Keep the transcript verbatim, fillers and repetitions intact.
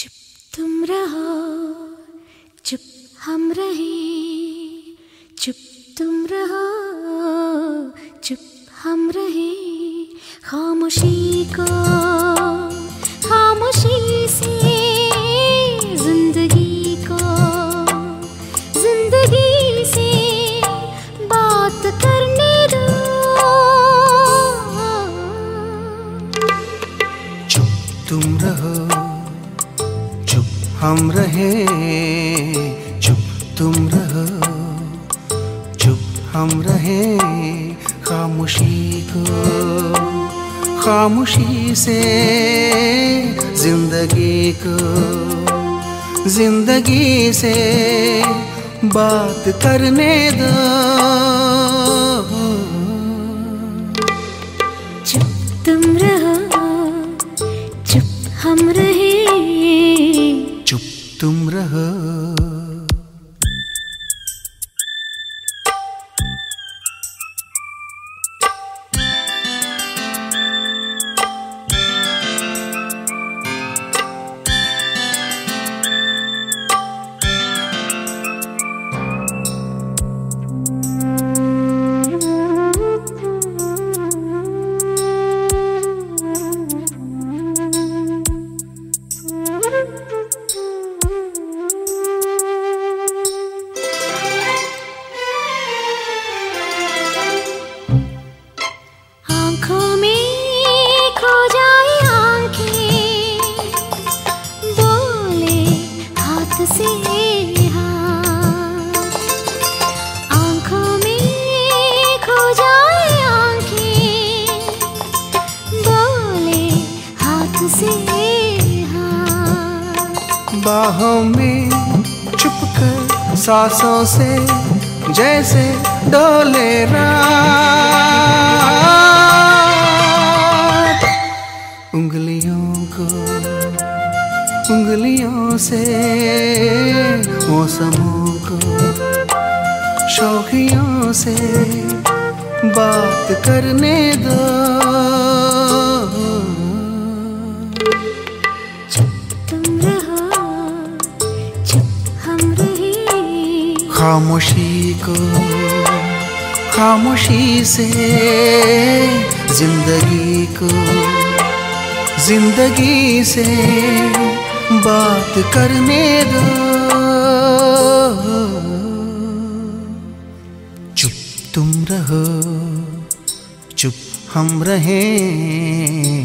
चुप तुम रहो, चुप हम रहे, चुप तुम रहो, चुप हम रहे। खामोशी को खामोशी से जिंदगी को जिंदगी से बात करने दो। चुप तुम रहो, चुप हम रहे, चुप तुम रहो, चुप हम रहे। खामोशी को खामोशी से जिंदगी को जिंदगी से बात करने दो। चुप तुम रहो, चुप हम रहे, चुप तुम रहो। आँखों में खो जाए आँखें, बोले हाथ से हाथ। आँखों में खो जाए आँखें, बोले हाथ से हाथ। बाहों में छुपकर सांसों से जैसे डोले रात। उंगलियों को उंगलियों से मौसमों को शौकियों से बात करने दो। चुप तुम रहो, चुप हम रहे। खामोशी को खामोशी से जिंदगी को जिंदगी से बात करने दो। चुप तुम रहो, चुप हम रहें।